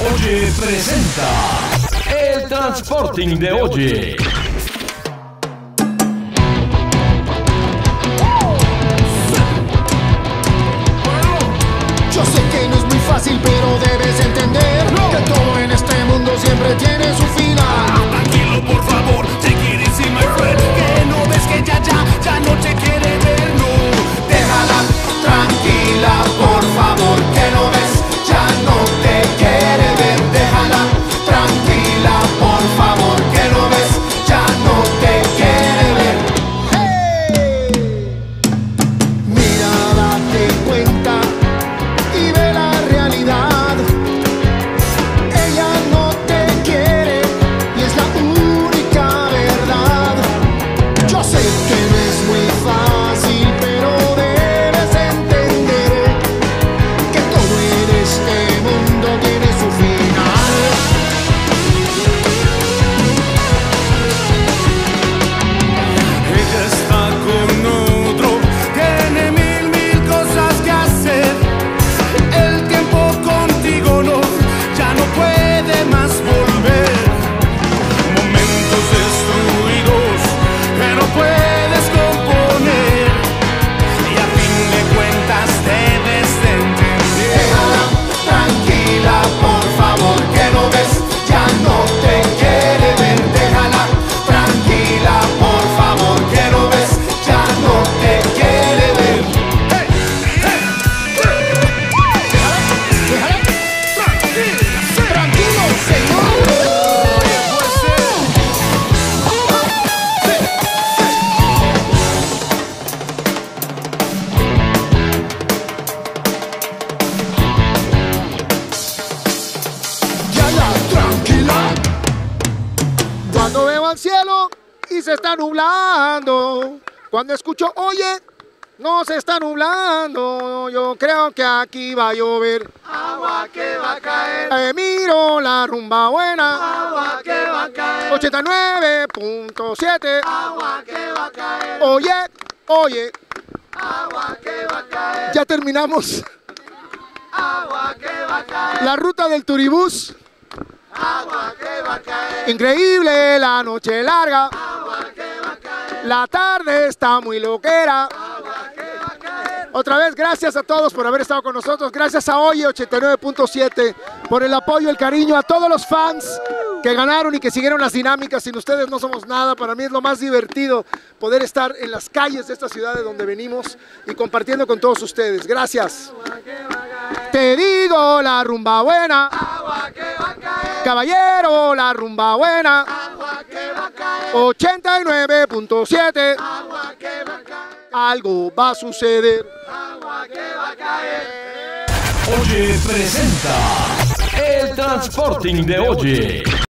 Oye presenta el Transporting de Oye. Yo sé que no es muy fácil, pero debes entender que todo en este mundo siempre tiene su final. Tranquilo, por favor, take it easy, my friend. Que no ves que ya no te quiere ver, no. Déjala tranquila, por favor, que no ves, ya no te quiere ver. Déjala tranquila, por favor, que no ves, ya no te quiere ver. ¡Hey! Mira, date cuenta y ve la realidad. Ella no te quiere y es la única verdad. Yo sé que no es muy fácil, pero debes entender que todo en este mundo tiene su final. Ella está con otro, tiene mil cosas que hacer. El tiempo contigo no, ya no puede más volver. Momentos destruidos que no puedes componer. Y a fin de cuentas debes de entender. Déjala tranquila, por favor, que no ves, ya no te quiere ver. Déjala tranquila, por favor, que no ves, ya no te quiere ver. Tranquilo, señor. Ya, tranquila. Cuando veo al cielo y se está nublando, cuando escucho oye, no se está nublando, yo creo que aquí va a llover. Agua que va a caer. Miro la rumba buena. Agua que va a caer. 89.7. Agua que va a caer. Oye, oye. Agua que va a caer. Ya terminamos. Agua que va a caer. La ruta del turibús. Agua que va a caer. Increíble la noche larga. Agua que va a caer. La tarde está muy loquera. Agua que va a caer. Otra vez, gracias a todos por haber estado con nosotros. Gracias a Oye 89.7 por el apoyo, el cariño, a todos los fans que ganaron y que siguieron las dinámicas. Sin ustedes no somos nada. Para mí es lo más divertido poder estar en las calles de esta ciudad de donde venimos y compartiendo con todos ustedes. Gracias. Te digo la rumba buena. Agua que va a caer. Caballero, la rumba buena. Agua que va a caer. 89.7. Agua que va a caer. Algo va a suceder. Agua que va a caer. Oye presenta el Transporting de Oye.